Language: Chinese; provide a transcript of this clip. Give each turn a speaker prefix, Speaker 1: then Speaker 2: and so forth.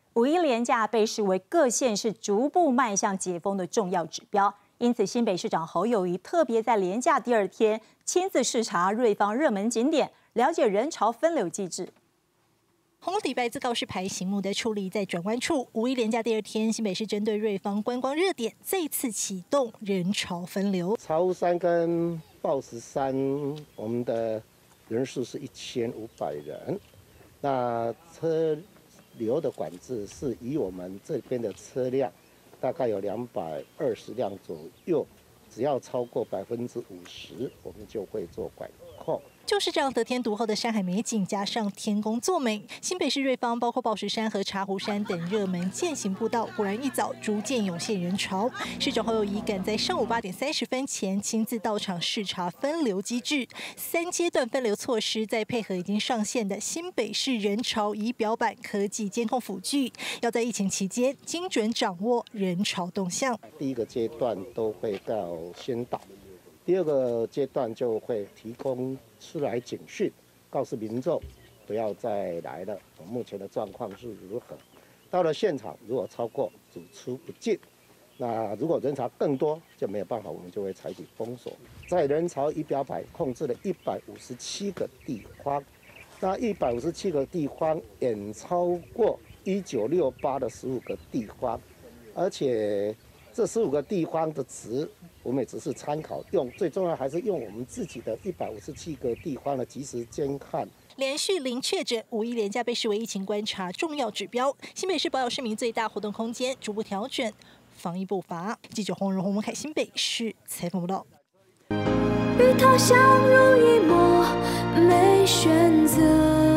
Speaker 1: 五一连假被视为各县市逐步迈向解封的重要指标，因此新北市长侯友宜特别在连假第2天亲自视察瑞芳热门景点，了解人潮分流机制。
Speaker 2: 红底白字告示牌醒目的矗立在转弯处。五一连假第2天，新北市针对瑞芳观光热点再次启动人潮分流。
Speaker 3: 茶壶山跟抱石山，我们的人数是1500人，那车流的管制是以我们这边的车辆大概有220辆左右，只要超过50%，我们就会做管控。
Speaker 2: 就是这样得天独厚的山海美景，加上天公作美，新北市瑞芳包括抱石山和茶壶山等热门健行步道，果然一早逐渐涌现人潮。市长侯友宜赶在上午8点30分前亲自到场视察分流机制，3阶段分流措施，再配合已经上线的新北市人潮仪表板科技监控辅具，要在疫情期间精准掌握人潮动向。
Speaker 3: 第1个阶段都会到先导。第2个阶段就会提供出来警讯，告诉民众不要再来了，目前的状况是如何。到了现场，如果超过主出不进，那如果人潮更多就没有办法，我们就会采取封锁。在人潮仪表板控制了157个地方，那157个地方远超过1968的15个地方，而且这15个地方的值，我们也只是参考用，最重要还是用我们自己的157个地方的即时监看。
Speaker 2: 连续0确诊，五一连假被视为疫情观察重要指标。新北市保有市民最大活动空间，逐步调整防疫步伐。记者黄荣宏、文凯新北市采访报道。
Speaker 4: 与他相濡以沫，没选择。